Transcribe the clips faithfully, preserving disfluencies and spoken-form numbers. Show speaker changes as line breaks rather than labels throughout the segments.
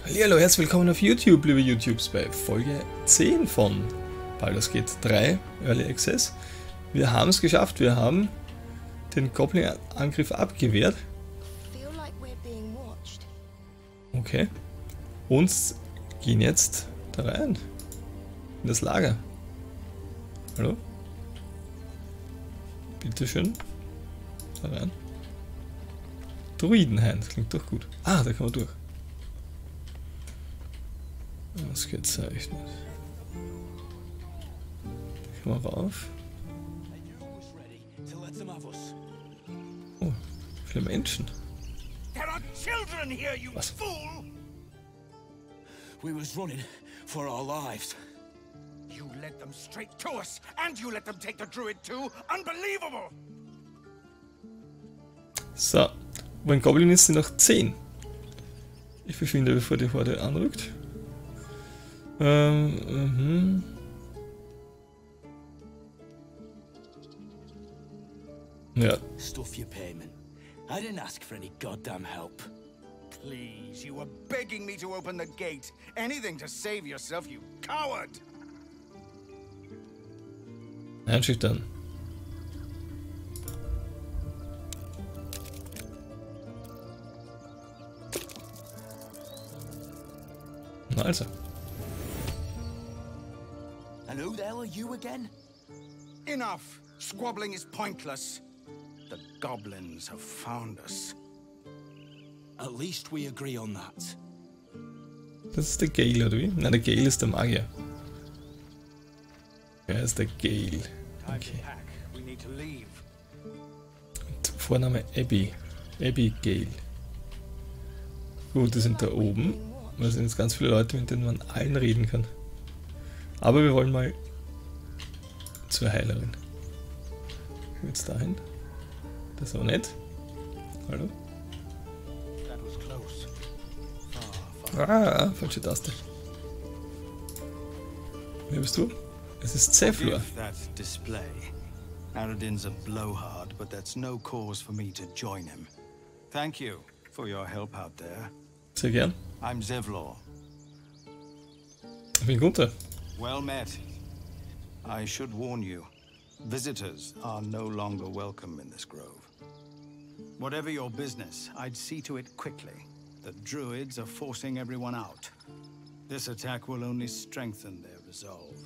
Hallo, herzlich willkommen auf YouTube, liebe YouTubes, bei Folge zehn von Baldur's Gate drei Early Access. Wir haben es geschafft, wir haben den Goblin-Angriff abgewehrt. Okay. Und gehen jetzt da rein. In das Lager. Hallo? Bitteschön. Da rein. Druidenhain, das klingt doch gut. Ah, da kann man durch. Was gezeichnet. Da kann man rauf. Oh, viele Menschen. Was?
We was running for our lives. You led them straight to us, and you let them take the druid too. Unbelievable!
So, wo ein Goblin ist, sind noch zehn. Ich verschwinde, bevor die Horde anrückt. Ähm, mhm. Ja.
Stuff your payment. I didn't ask for any goddamn help. Please, you were begging me to open the gate. Anything to save yourself, you coward!
Einschüchtern. Na also.
And who the hell are you again? Enough! Squabbling is pointless. The goblins have found us. At least we agree on that.
Das ist der Gale, oder wie? Nein, der Gale ist der Magier. Er ist der Gale. Okay. Und Vorname Abby. Abigail. Gut, die sind da oben. Da sind jetzt ganz viele Leute, mit denen man allen reden kann. Aber wir wollen mal zur Heilerin. Jetzt dahin. Das ist aber nett. Hallo? Ah, falsche Taste. Wer bist du? Es ist Zephyr.
Aradin's a blowhard, but that's no cause for me to join him. Thank you for your help out there.
Sehr gern.
I'm Zevlor.
Ich bin Gunther.
Well met. I should warn you, visitors are no longer welcome in this grove. Whatever your business, I'd see to it quickly. The druids are forcing everyone out. This attack will only strengthen their resolve.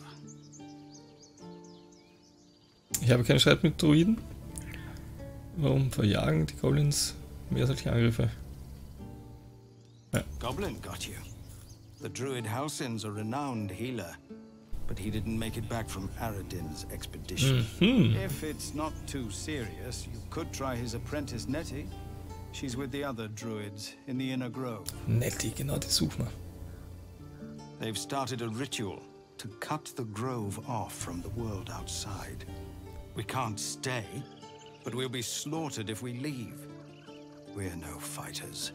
Ich habe keinen Streit mit Druiden. Warum verjagen die Goblins mehr solche Angriffe? Ja.
Goblin got you. The druid Halsin's a renowned healer, but he didn't make it back from Aradin's expedition.
Mhm.
If it's not too serious, you could try his apprentice Nettie. She's with the other druids in the inner grove.
Nettie, genau, die suchen wir.
They've started a ritual to cut the grove off from the world outside. We can't stay, but we'll be slaughtered if we leave. We're no fighters.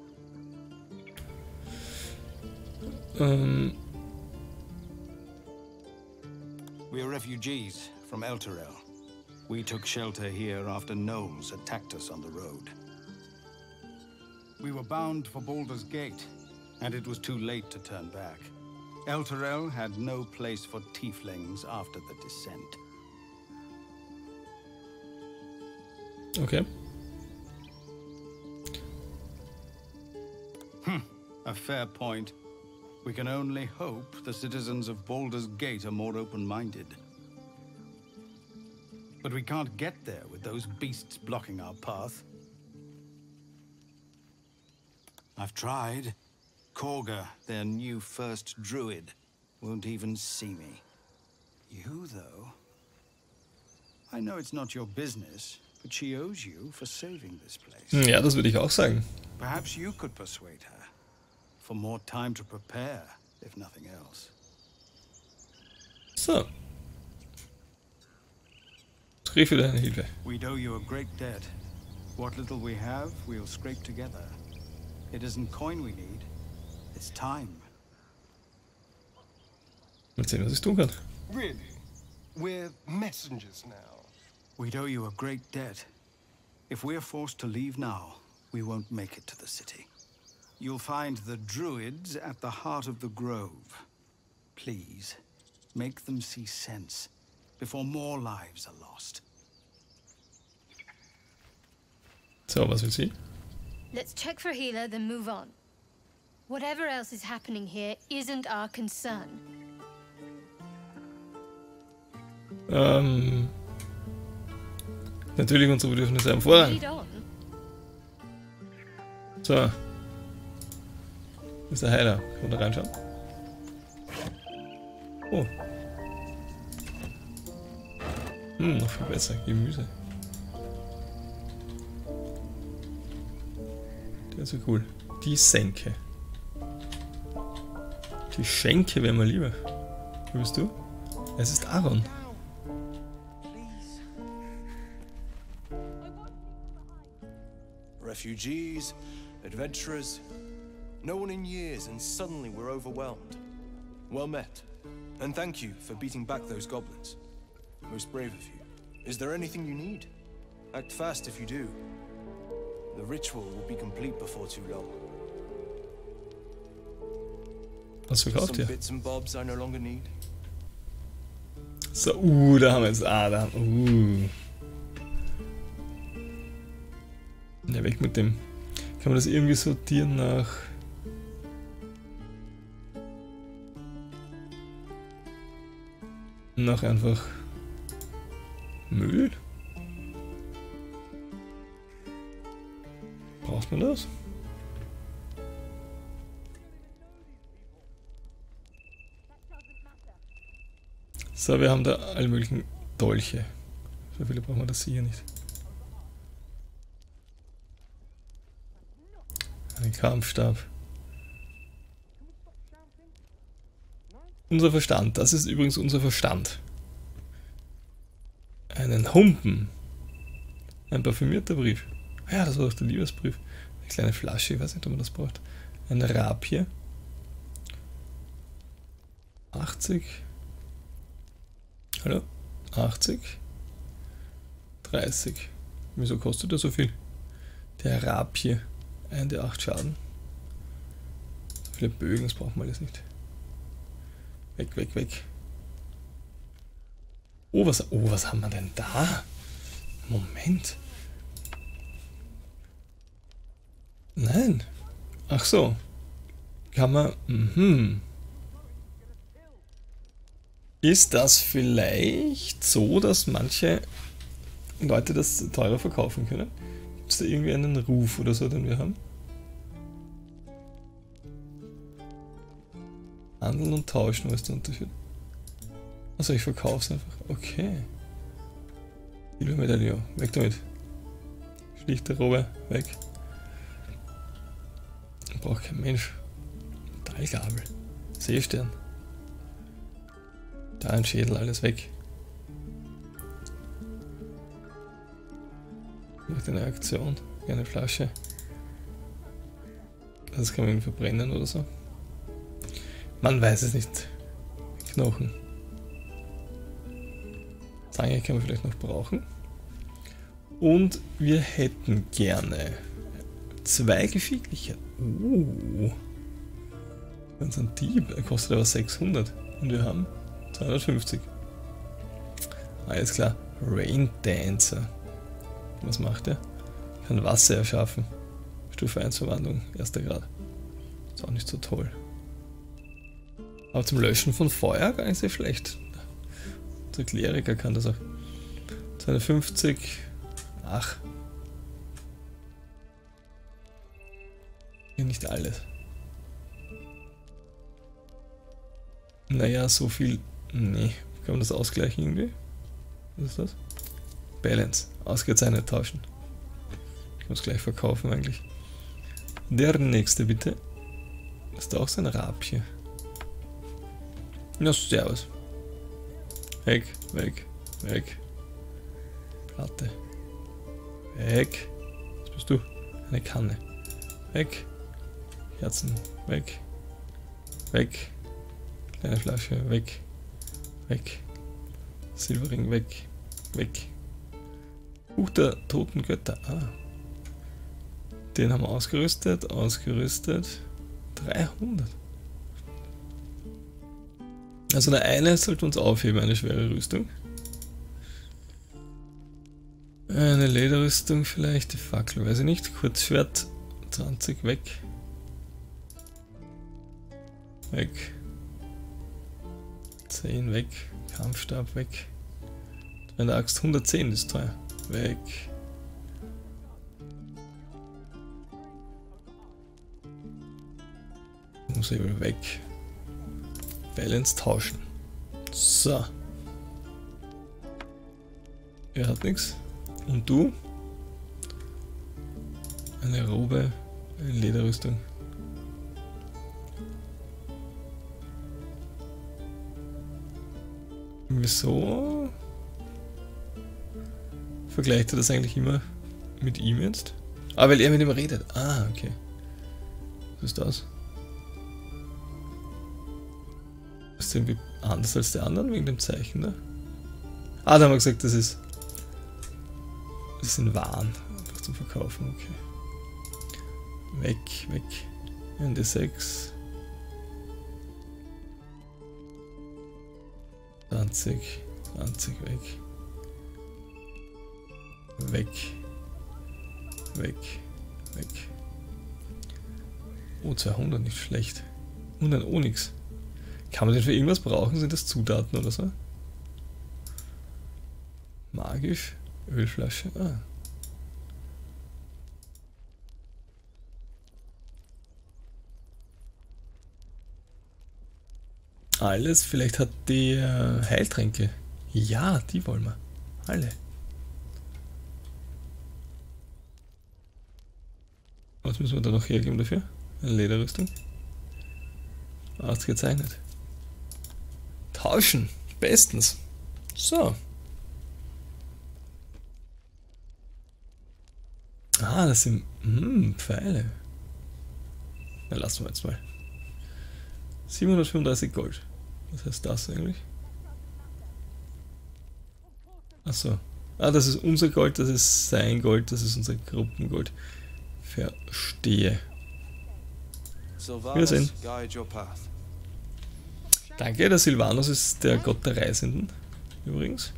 Ähm.
We're refugees from Elturel. We took shelter here after gnolls attacked us on the road. We were bound for Baldur's Gate, and it was too late to turn back. Elturel had no place for tieflings after the descent.
Okay.
Hm, a fair point. We can only hope the citizens of Baldur's Gate are more open-minded. But we can't get there with those beasts blocking our path. I've tried. Korga, their new first druid, won't even see me. You, though? I know it's not your business, but she owes you for saving this place.
Ja, das würde ich auch sagen.
Perhaps you could persuade her. For more time to prepare, if nothing else.
So. Rief für deine Hilfe.
We owe you a great debt. What little we have, we'll scrape together. It isn't coin we need, it's time.
Mal sehen, was ich tun kann.
Really? We're messengers now.
We owe you a great debt. If we're forced to leave now, we won't make it to the city. You'll find the druids at the heart of the grove. Please, make them see sense before more lives are lost.
So, was will sie?
Let's check for healer, then move on. Whatever else is happening here isn't our concern.
Ähm. Natürlich unsere Bedürfnisse haben Vorrang.
Lead on.
So. Das ist der Heiler. Kann man da reinschauen? Oh. Hm, noch viel besser. Gemüse. Der ist so cool. Die Senke. Die Schenke wäre mal lieber. Wo bist du? Es ist Aaron.
Refugees, adventurers, no one in years, and suddenly we're overwhelmed. Well met, and thank you for beating back those goblins. Most brave of you. Is there anything you need? Act fast if you do. The ritual will be complete before too long.
Was verkauft
Some
ihr?
bits and bobs I no longer need.
So, uh, da haben wir jetzt. Ah, da haben wir. Uh. Ja, weg mit dem. Kann man das irgendwie sortieren nach. Nach einfach Müll? Braucht man das? So, wir haben da alle möglichen Dolche. So viele brauchen wir das hier nicht. Ein Kampfstab. Unser Verstand. Das ist übrigens unser Verstand. Einen Humpen. Ein parfümierter Brief. Ja, das war doch der Liebesbrief. Eine kleine Flasche, ich weiß nicht, ob man das braucht. Eine Rapie. achtzig. Hallo? achtzig. dreißig. Wieso kostet er so viel? Der Rapie. ein D acht Schaden. So viele Bögen, das brauchen wir alles nicht. Weg, weg, weg. Oh, was, oh, was haben wir denn da? Moment. Nein. Ach so. Kann man... Mhm. Ist das vielleicht so, dass manche Leute das teurer verkaufen können? Gibt es da irgendwie einen Ruf oder so, den wir haben? Handeln und tauschen, was ist der Unterschied? Also ich verkaufe es einfach. Okay. Silbermedaillon, weg damit. Schlichte Robe, weg. Braucht kein Mensch. Metallgabel. Seestern. Da ein Schädel, alles weg. Macht eine Aktion, eine Flasche. Das kann man irgendwie verbrennen oder so. Man weiß es nicht. Knochen. Zange kann man vielleicht noch brauchen. Und wir hätten gerne zwei geschickliche. Uh. Das ist ein Dieb. Er kostet aber sechshundert. Und wir haben zweihundertfünfzig. Alles klar. Rain Dancer. Was macht er? Kann Wasser erschaffen. Stufe eins Verwandlung. Erster Grad. Ist auch nicht so toll. Aber zum Löschen von Feuer gar nicht so schlecht. Der Kleriker kann das auch. zweihundertfünfzig. Ach. Ja, nicht alles. Naja, so viel. Nee. Kann man das ausgleichen irgendwie? Was ist das? Balance. Ausgezeichnet tauschen. Ich muss gleich verkaufen eigentlich. Der nächste bitte. Ist da auch so ein Rapie? Ja, servus. Weg, weg, weg. Platte. Weg. Was bist du? Eine Kanne. Weg. Herzen. Weg. Weg. Kleine Flasche. Weg. Weg. Silberring. Weg. Weg. Buch der toten Götter. Ah. Den haben wir ausgerüstet, ausgerüstet. dreihundert. Also der eine sollte uns aufheben, eine schwere Rüstung. Eine Lederrüstung vielleicht, die Fackel, weiß ich nicht. Kurzschwert, zwanzig weg. Weg. zehn weg. Kampfstab weg. Eine Axt hundertzehn ist teuer. Weg. Muss ich weg. Balance tauschen. So. Er hat nichts. Und du? Eine Robe, eine Lederrüstung. Wieso vergleicht er das eigentlich immer mit ihm jetzt? Ah, weil er mit ihm redet. Ah, okay. Was ist das? Ist irgendwie anders als die anderen wegen dem Zeichen, ne? Ah, da haben wir gesagt, das ist. Das sind Waren. Einfach zum Verkaufen, okay. Weg, weg. N D sechs. zwanzig, zwanzig weg. Weg. Weg. Weg. Oh, zweihundert, nicht schlecht. Und ein Onyx. Kann man den für irgendwas brauchen? Sind das Zutaten oder so? Magisch. Ölflasche. Ah. Alles. Vielleicht hat die äh, Heiltränke. Ja, die wollen wir. Alle. Was müssen wir da noch hergeben dafür? Eine Lederrüstung. Ausgezeichnet. Tauschen. Bestens. So. Ah, das sind hm, Pfeile. Na, lassen wir jetzt mal. siebenhundertfünfunddreißig Gold. Was heißt das eigentlich? Achso. Ah, das ist unser Gold, das ist sein Gold, das ist unser Gruppengold. Verstehe. Wiedersehen. Danke, der Sylvanas ist der Gott der Reisenden. Übrigens.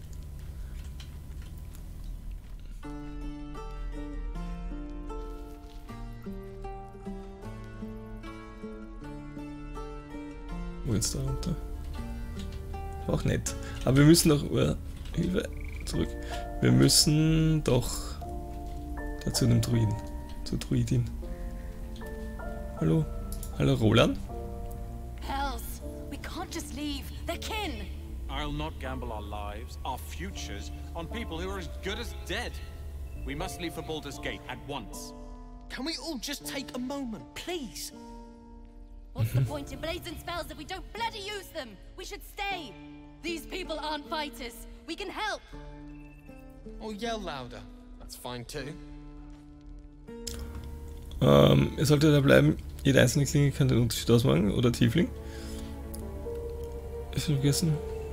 Wo geht's da runter? Auch nett. Aber wir müssen doch. Uh, Hilfe, zurück. Wir müssen doch dazu einem Druiden. Zur Druidin. Hallo? Hallo, Roland?
Hells, we can't just leave. They're kin.
I'll not gamble our lives, our futures, on people who are as good as dead. We must leave for Baldur's Gate at once.
Can we all just take a moment, please?
What's the point in blazing spells if we don't bloody use them? We should stay. These people aren't fighters. We can help.
Or yell louder. That's fine too.
Ähm, ihr solltet da bleiben. Jede einzelne Klinge kann den Unterschied ausmachen. Oder Tiefling. Ist vergessen.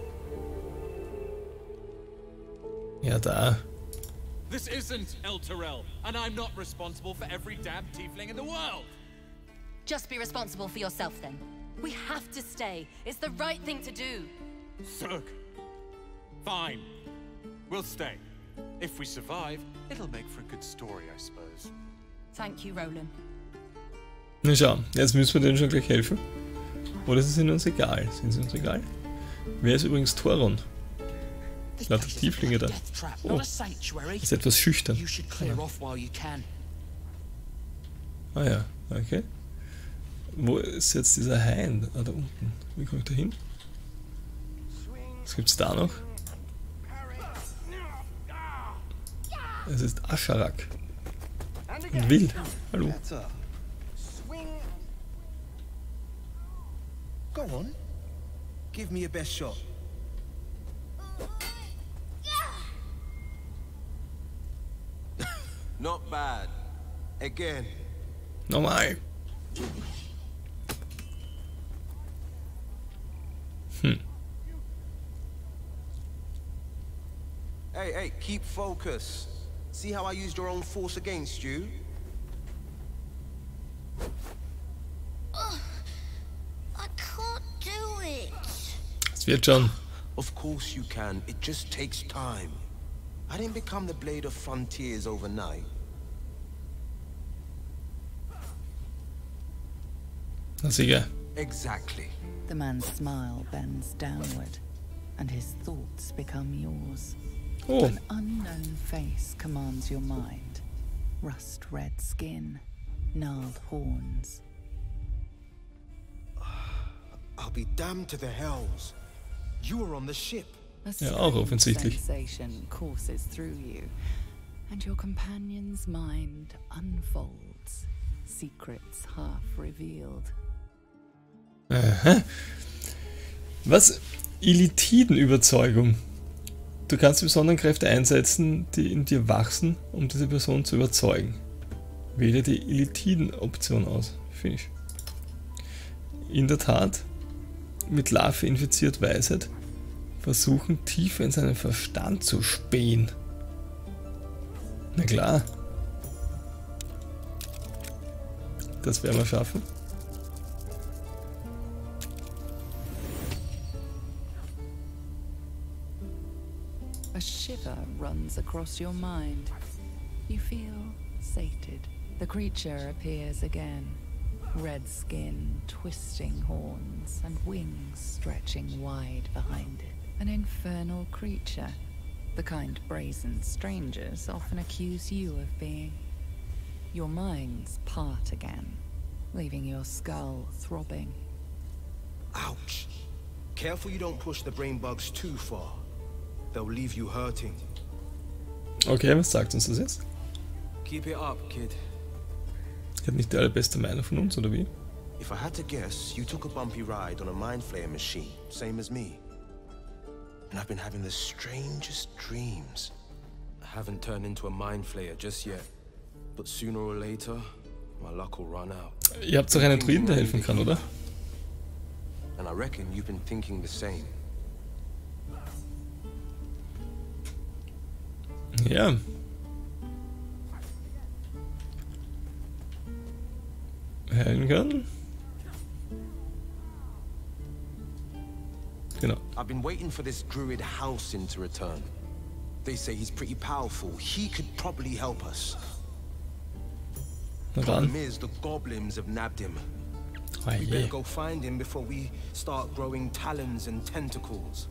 Ja, da.
This isn't Elturel, and I'm not responsible for every damn tiefling in the world.
Just be responsible for yourself then. We have to stay. It's the right thing to do.
Thug. Fine. We'll stay. If we survive, it'll make for a good story, I suppose.
Thank you, Roland.
Na schau, jetzt müssen wir denen schon gleich helfen. Oder ist es ihnen uns egal? Sind sie uns egal? Wer ist übrigens Thoron? Lauter Tieflinge da. Oh, ist etwas schüchtern. Ah ja, okay. Wo ist jetzt dieser Hain? Ah, da unten. Wie komme ich da hin? Was gibt's da noch? Es ist Asharak. Und Will. Hallo.
Go on. Give me your best shot.
Not bad. Again.
Nochmal. Hm.
Hey, hey, keep focus. See how I used your own force against you?
I can't do it.
Es wird schon.
Of course you can. It just takes time. I didn't become the Blade of Frontiers overnight.
Na sicher.
Exactly.
The man's smile bends downward, and his thoughts become yours.
Oh.
An unknown face commands your mind. Rust-red skin, gnarled horns.
I'll be damned to the hells. You were on the ship.
A
Ja, auch offensichtlich.
sensation courses through you, and your companion's mind unfolds, secrets half revealed.
Aha. Was? Illitiden-Überzeugung. Du kannst die besonderen Kräfte einsetzen, die in dir wachsen, um diese Person zu überzeugen. Wähle die Illitiden-Option aus. Finde ich. In der Tat, mit Larve infiziert Weisheit, versuchen tiefer in seinen Verstand zu spähen. Na klar. Das werden wir schaffen.
A shiver runs across your mind. You feel sated. The creature appears again. Red skin, twisting horns, and wings stretching wide behind it. An infernal creature, the kind brazen strangers often accuse you of being. Your minds part again, leaving your skull throbbing.
Ouch. Careful you don't push the brain bugs too far. They'll leave you hurting.
Okay, was sagt uns das jetzt?
Keep it up, kid.
Ich habe nicht die allerbeste Meinung von uns, oder wie?
If I had to guess, you took a bumpy ride on a mind flayer machine, same as me. And I've been having the strangest dreams.
I haven't turned into a mind flayer just yet. But sooner or later, my luck will run out.
Ihr habt doch einen Druiden, der helfen kann, oder?
And I reckon you've been thinking the same.
Ja. Heilen kann. Genau.
I've been waiting for this druid Halsin to return. They say he's pretty powerful. He could probably help us.
Na
Problem
dann.
is, the goblins have nabbed him.
Ah,
We better
je.
go find him before we start growing talons and tentacles.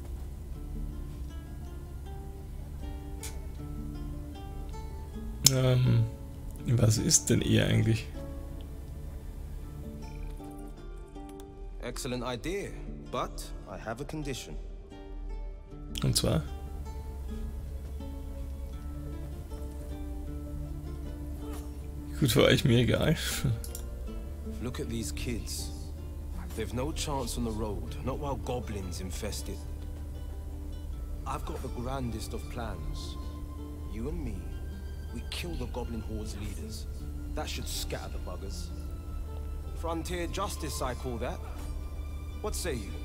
Ähm, was ist denn er eigentlich?
Excellent idea, but I have a condition.
Und zwar? Gut, für euch mir egal.
Look at these kids. They've no chance on the road, not while goblins infest it. I've got the grandest of plans. You and me, we kill the goblin horde's leaders. That should scatter the buggers. Frontier justice, I call that. What say you?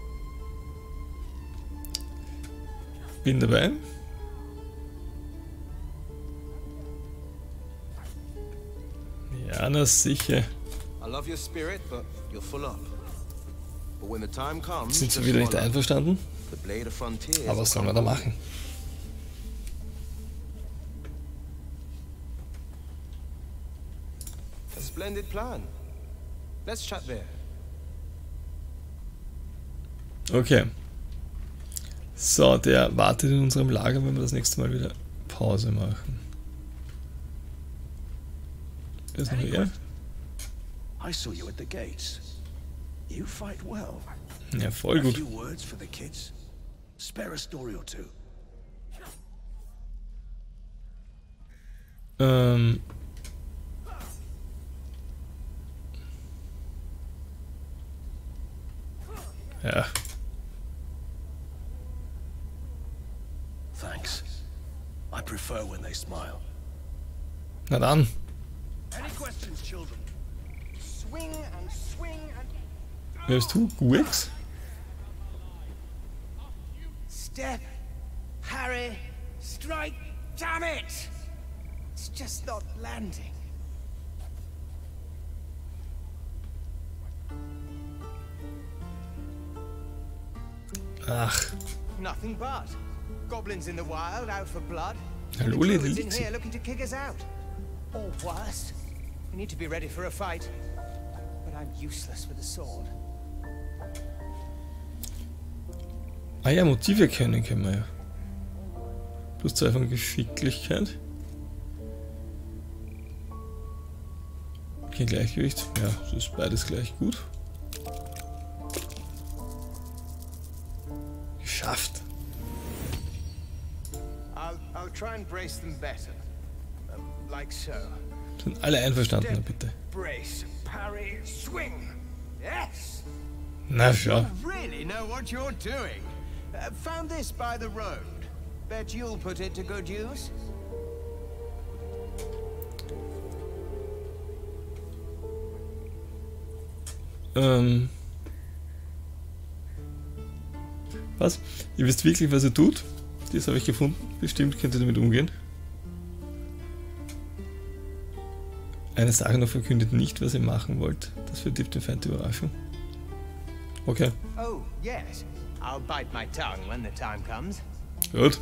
Bin dabei. Ja, na sicher.
I love your spirit, but you're full up. But when the time comes,
Sind sie
just
wieder nicht
follow.
einverstanden?
The blade of frontiers
Aber was sollen wir da machen?
A splendid plan. Let's chat there.
Okay. So, der wartet in unserem Lager, wenn wir das nächste Mal wieder Pause machen. Wer ist noch hier?
I saw you at the gates. You fight well.
Ja, voll
A
gut.
few words for the kids. Spare a story or two.
Ähm. Ja.
Thanks. I prefer when they smile.
Na dann.
Any questions, children? Swing and swing and...
Wer bist du? Guix?
Step, Harry, strike, damn it! It's just not landing.
Ach.
Nothing but. Goblins in the wild, out for blood.
Hallo,
The
Lady
druids in
Lizzie.
here looking to kick us out. Or worse. We need to be ready for a fight. But I'm useless with a sword.
Ah ja, Motive kennen können wir ja. Plus zwei von Geschicklichkeit. Okay, Gleichgewicht. Ja, das ist beides gleich gut. Geschafft.
I'll, I'll try and brace them better. Uh, like so.
Sind alle einverstanden, na bitte.
Brace, parry, swing. Yes!
Na schau.
You really know what you're doing. Uh, found this by the road. Bet you'll put it to good use.
Ähm. Was? Ihr wisst wirklich, was ihr tut? Das habe ich gefunden. Bestimmt könnt ihr damit umgehen. Eine Sache noch verkündet nicht, was ihr machen wollt. Das verdirbt den Feind die Überraschung. Okay.
Oh, yes. I'll bite my tongue when the time comes.
Gut.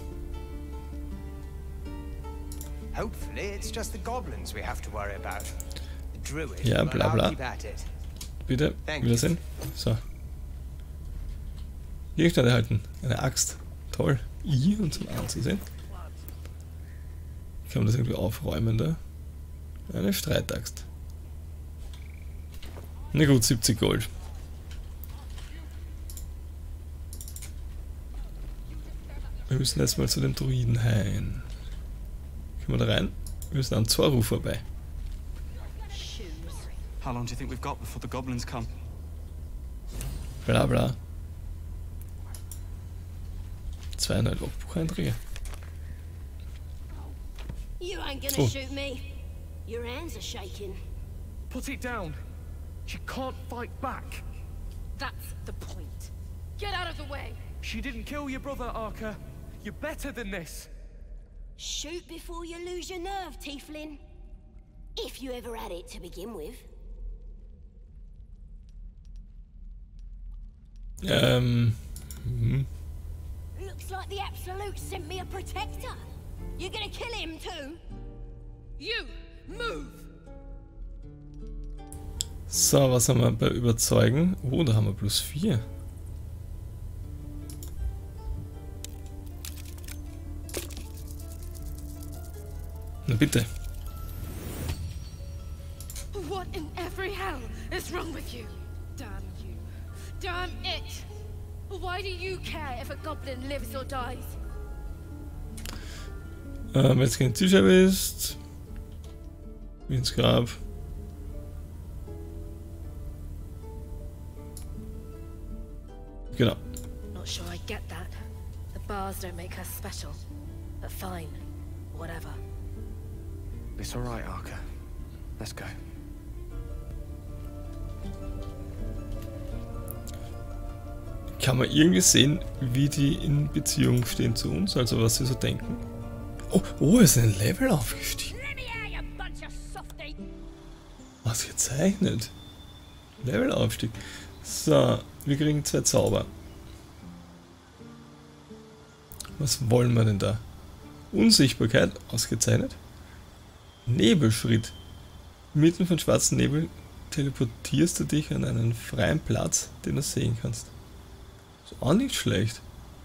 Hopefully it's just the goblins we have to worry about. The druid,
Ja,
but
bla
I'll
bla.
keep at it.
Bitte,
Thank
Wiedersehen. So. Gegenstand erhalten. Eine Axt. Toll. I und zum Anzusehen. Kann man das irgendwie aufräumen da? Eine Streitaxt. Na gut, siebzig Gold. Wir müssen jetzt mal zu dem Druidenhain. Können wir da rein? Wir müssen an Zorru vorbei.
How long do you think we've got before the goblins come?
Bla bla. Zwei neue Logbucheinträge.
You ain't gonna
Oh.
shoot me. Your hands are shaking.
Put it down. She can't fight back.
That's the point. Get out of the way.
She didn't kill your brother, Arca. You're better than this.
Shoot before you lose your nerve, Tiefling. If you ever had it to begin with.
Ähm. Mhm.
Looks like the Absolute sent me a protector. You're gonna kill him too?
You, move!
So, was haben wir bei Überzeugen? Oh, da haben wir plus vier. Na bitte.
What in every hell is wrong with you? Damn you. Damn it! Why do you care if a goblin lives or dies?
Ähm, wenn es kein Zielscheibe ist. Wie ins Grab. Genau.
Not sure I get that. The bars don't make her special. But fine. Whatever.
It's all right, Arca. Let's go.
Kann man irgendwie sehen, wie die in Beziehung stehen zu uns, also was sie so denken? Oh, oh, ist ein Level aufgestiegen. Was gezeichnet? Levelaufstieg. So, wir kriegen zwei Zauber. Was wollen wir denn da? Unsichtbarkeit, ausgezeichnet. Nebelschritt. Mitten von schwarzem Nebel teleportierst du dich an einen freien Platz, den du sehen kannst. Ist auch nicht schlecht.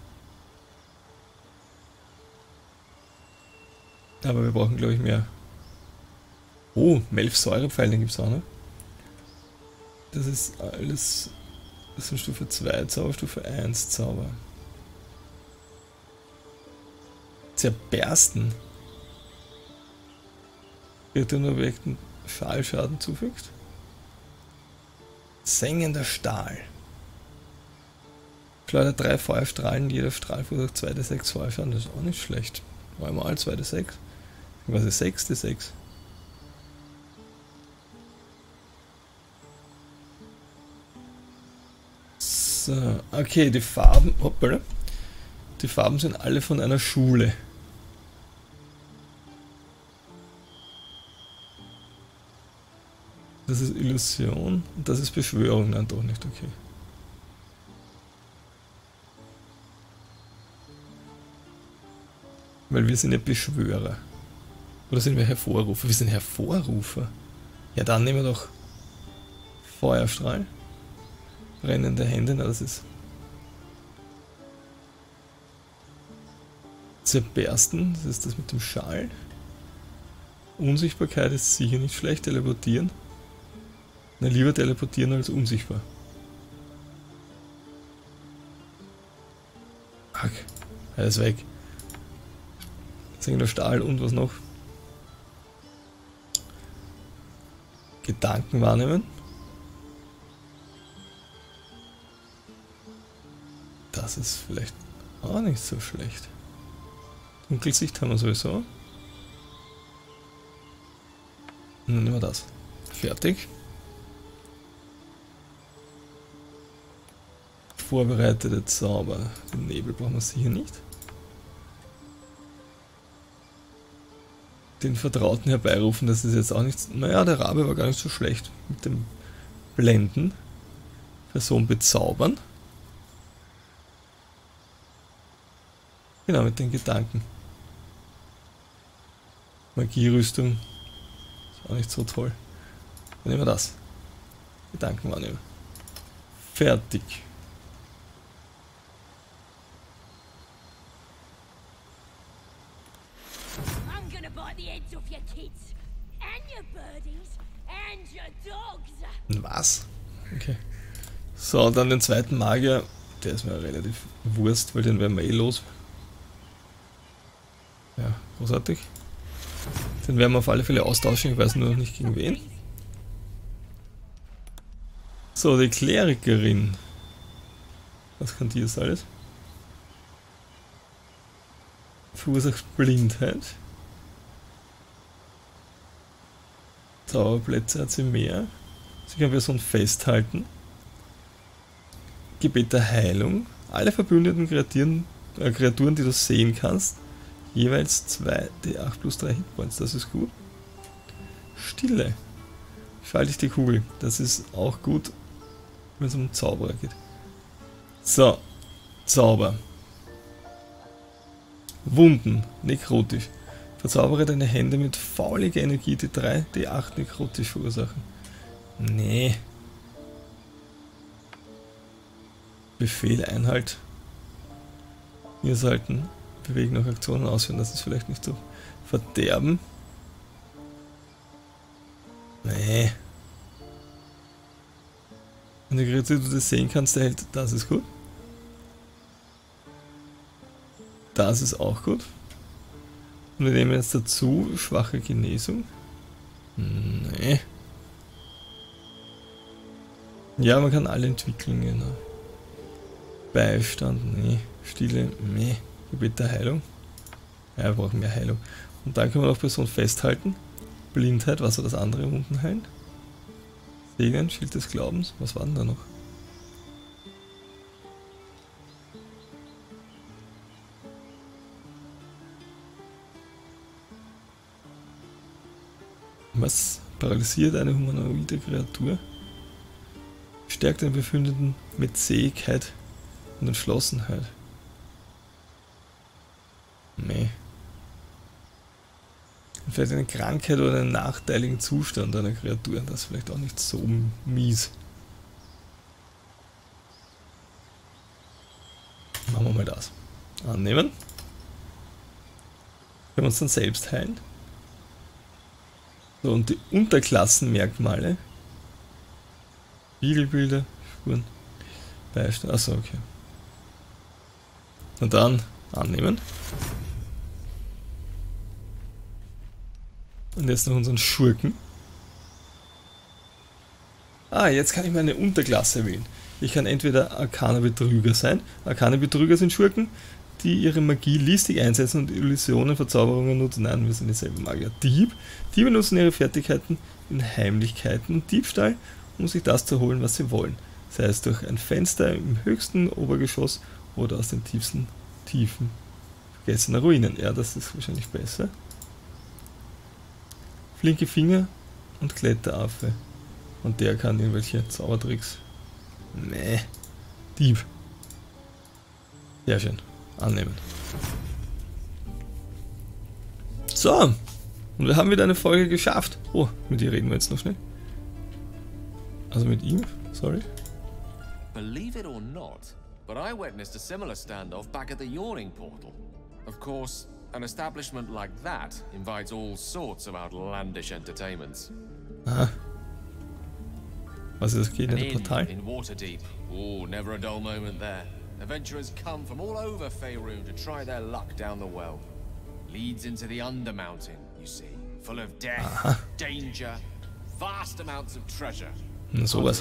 Aber wir brauchen, glaube ich, mehr. Oh, Melf Säurepfeil, den gibt es auch noch. Das ist alles. Das sind Stufe zwei Zauber, Stufe eins Zauber. Zerbersten. Wird den Objekten Fallschaden zufügt. Sengender Stahl. Schleudert drei Feuerstrahlen, jeder Strahl verursacht zwei D sechs Feuerschaden, das ist auch nicht schlecht. Einmal zwei D sechs. Was ist sechs D sechs? So, okay, die Farben. Hoppala. Die Farben sind alle von einer Schule. Das ist Illusion und das ist Beschwörung, nein doch nicht, okay. Weil wir sind ja Beschwörer. Oder sind wir Hervorrufer? Wir sind Hervorrufer. Ja, dann nehmen wir doch Feuerstrahl. Brennende Hände, na das ist... Zerbersten, das ist das mit dem Schal. Unsichtbarkeit ist sicher nicht schlecht, teleportieren. Na, lieber teleportieren als unsichtbar. Fuck, er ist weg. Jetzt hängt der Stahl und was noch? Gedanken wahrnehmen. Das ist vielleicht auch nicht so schlecht. Dunkelsicht haben wir sowieso. Und dann nehmen wir das. Fertig. Vorbereitete Zauber. Den Nebel brauchen wir sicher nicht. Den Vertrauten herbeirufen, das ist jetzt auch nichts. Naja, der Rabe war gar nicht so schlecht. Mit dem Blenden. Person bezaubern. Genau, mit den Gedanken. Magierüstung. Ist auch nicht so toll. Dann nehmen wir das. Gedanken wahrnehmen. Fertig.
I'm gonna bite the heads off your kids and your birdies and your dogs.
Was? Okay. So, dann den zweiten Magier. Der ist mir relativ Wurst, weil den werden wir eh los. Ja, großartig. Den werden wir auf alle Fälle austauschen, ich weiß nur noch nicht gegen wen. So, die Klerikerin. Was kann die jetzt alles? Verursacht Blindheit. Zauberplätze hat sie mehr. Sie kann Person festhalten. Gebet der Heilung. Alle verbündeten Kreaturen, äh, Kreaturen, die du sehen kannst, jeweils zwei D acht plus drei Hitpoints, das ist gut. Stille. Schalte ich die Kugel, das ist auch gut, wenn es um Zauberer geht. So, Zauber. Wunden, nekrotisch. Verzaubere deine Hände mit fauliger Energie, die drei D acht nekrotisch verursachen. Nee. Befehl Einhalt. Wir sollten bewegen noch Aktionen ausführen, das ist vielleicht nicht so. Verderben. Nee. Wenn die Kreatur, du das sehen kannst, erhält, das ist gut. Das ist auch gut. Und wir nehmen jetzt dazu schwache Genesung. Nee. Ja, man kann alle entwickeln, genau. Beistand, nee. Stille, nee. Gebet der Heilung. Ja, wir brauchen mehr Heilung. Und dann können wir noch Person festhalten. Blindheit, was war das andere? Wunden heilen. Segen, Schild des Glaubens. Was war denn da noch? Was paralysiert eine humanoide Kreatur? Stärkt den Befindenden mit Zähigkeit und Entschlossenheit. Nee. Vielleicht eine Krankheit oder einen nachteiligen Zustand einer Kreatur, das ist vielleicht auch nicht so mies. Machen wir mal das. Annehmen. Können wir uns dann selbst heilen. So, und die Unterklassenmerkmale. Spiegelbilder, Spuren, Beistand. Achso, okay. Und dann annehmen. Und jetzt noch unseren Schurken. Ah, jetzt kann ich meine Unterklasse wählen. Ich kann entweder Arkaner Betrüger sein. Arkaner Betrüger sind Schurken, die ihre Magie listig einsetzen und Illusionen, Verzauberungen nutzen. Nein, wir sind dieselben Magier. Dieb. Diebe nutzen ihre Fertigkeiten in Heimlichkeiten und Diebstahl, um sich das zu holen, was sie wollen. Sei es durch ein Fenster im höchsten Obergeschoss oder aus den tiefsten Tiefen vergessener Ruinen. Ja, das ist wahrscheinlich besser. Flinke Finger und Kletteraffe. Und der kann irgendwelche Zaubertricks. Nee. Dieb. Sehr schön. Annehmen. So, und wir haben wieder eine Folge geschafft. Oh, mit ihr reden wir jetzt noch schnell. Also mit ihm, sorry.
Believe it or not, but I witnessed a similar standoff back at the Yawning Portal. Of course, an establishment like that invites all sorts of outlandish entertainments.
Aha. Was ist das? Geht in der Portal?
In Waterdeep. Oh, never a dull moment there. Adventurers come from all over Faerun to try their luck down the well. Leads into the Undermountain, you see. Full of death, Aha. danger, vast amounts of treasure.
Sowas.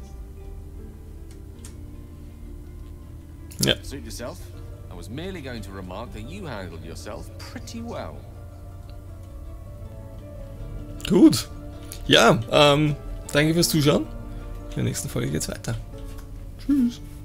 Ja.
Suit yourself. I was merely going to remark that you handled yourself pretty well.
Gut. Ja, ähm, danke fürs Zuschauen. In der nächsten Folge geht's weiter. Tschüss.